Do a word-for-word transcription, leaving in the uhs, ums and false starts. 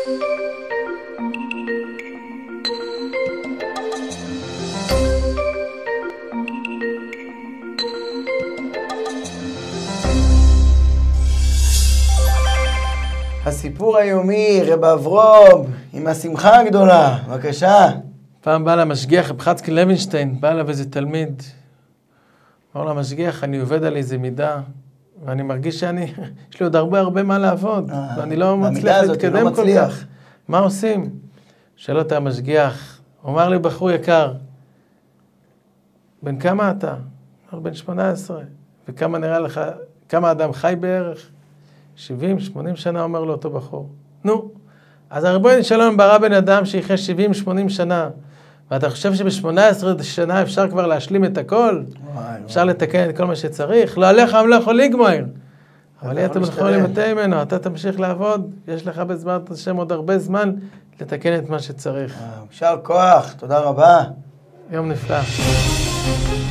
הסיפור היומי, רב אברום, עם השמחה הגדולה, בבקשה. פעם בא למשגיח, רב חצקי לוינשטיין, בא אליו איזה תלמיד. אמר למשגיח, אני עובד על איזה מידה, ואני מרגיש שאני, יש לי עוד הרבה הרבה מה לעבוד, אה, ואני לא מצליח להתקדם לא כל כך. מה עושים? שאל אותה המשגיח, הוא אמר לי, בחור יקר, בן כמה אתה? אמר, בן שמונה עשרה. וכמה נראה לך, כמה אדם חי בערך? שבעים, שמונים שנה, אומר לו אותו בחור. נו, אז הרבונו שלום ברא בן אדם שיחיה שבעים, שמונים שנה, ואתה חושב שבשמונה עשרה שנה אפשר כבר להשלים את הכל? וואי, אפשר וואי. לתקן את כל מה שצריך? לא עליך, אני לא יכול לגמור. אבל יהיה אתם יכולים למתי ממנו, אתה תמשיך לעבוד, יש לך בזמן השם עוד הרבה זמן לתקן את מה שצריך. יישר כוח, תודה רבה. יום נפלא.